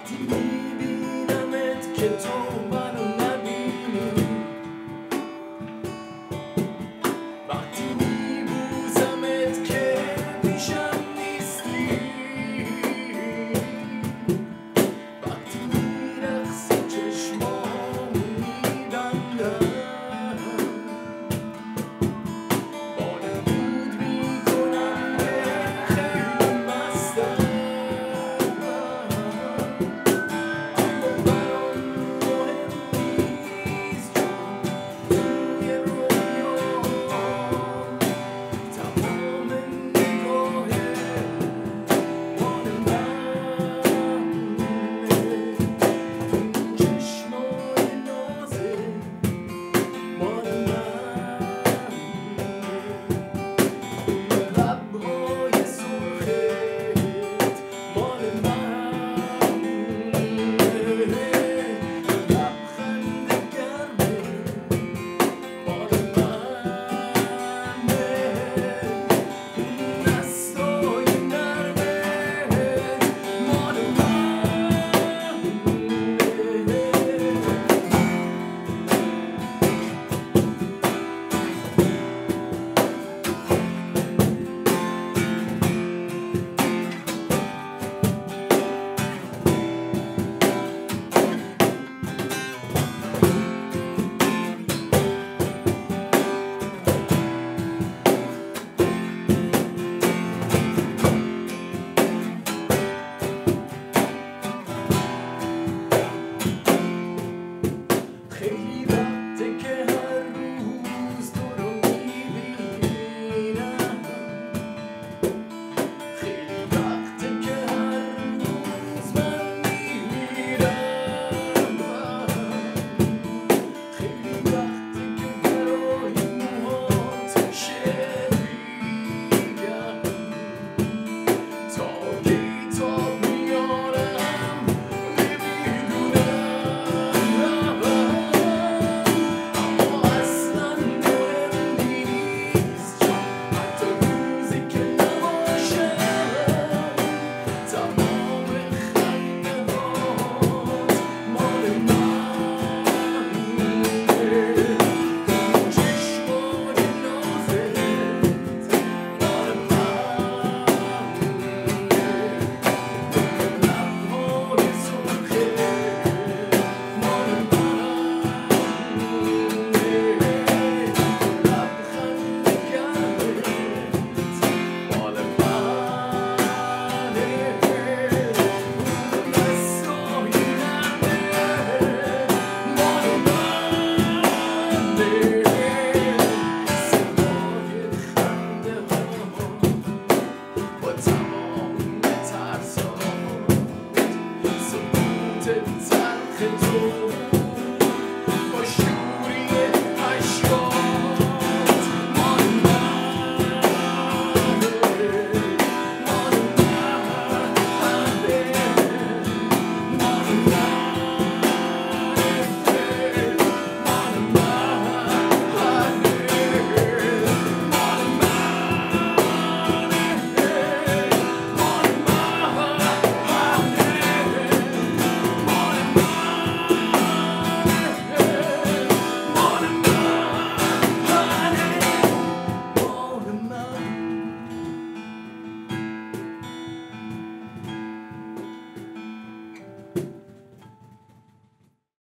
وقتی میبینمت که تو منو نبینی، وقتی میبوسمت که پیشم نیستی، وقتی میرقصی چشمامو میبندم، وانمود میکنم که خیلی مستم، اما برام مهم نیست چون توی رویام تمام نگاهت مال منه، چشمای نازت مال منه، لبهای سرخت مال منه، لبخند گرمت مال منه، اون دستای نرمت مال خیلی وقته که هر روز تو رو میبینم، خیلی وقته که هر روز من میمیرم، خیلی وقته که برای موهات شعر میگم، تا کتاب میارم نمیدونم، اما اصلا مهم نیست چون حتی روزی که نباشم تمام خنده‌هات مال منه، چشمای نازت مال منه، لبهای سرخت مال منه، لبخند گرمت مال منه، اون دستای نرمت مال منه، صدای خنده‌هات با تمام ترسات، سکوت تلخ تو